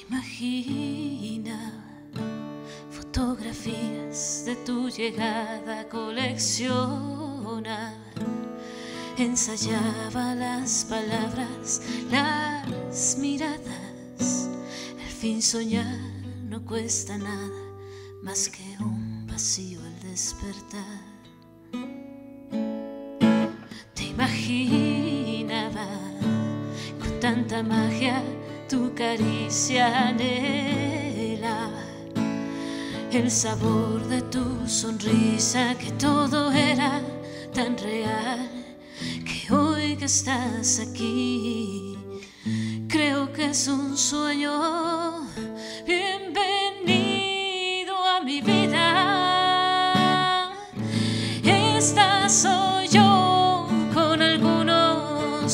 Imagina fotografías de tu llegada, colecciona, ensayaba las palabras, las miradas. Al fin soñar no cuesta nada más que un vacío al despertar. Te imaginaba con tanta magia, tu caricia anhelaba el sabor de tu sonrisa, que todo era tan real, que hoy que estás aquí creo que es un sueño. Bienvenido a mi vida. Esta soy yo con algunos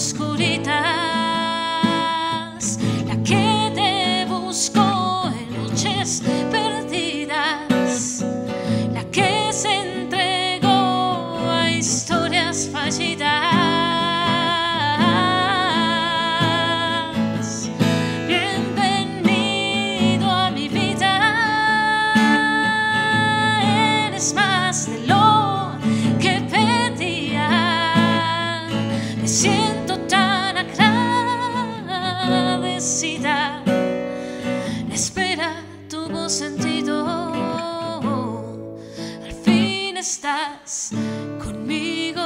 oscuritas, la que te buscó en noches perdidas, la que se entregó a historias fallidas. Bienvenido a mi vida. Eres más de lo que pedía. Me siento tan agradecida. La espera tuvo sentido. Al fin estás conmigo.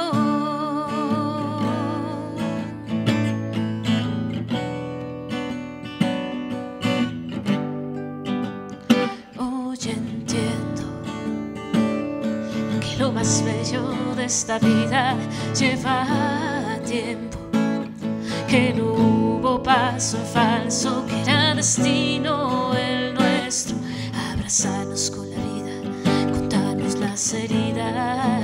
Hoy entiendo que lo más bello de esta vida lleva tiempo, que no hubo paso en falso, que era destino el nuestro. Abrazarnos con la vida, contarnos las heridas.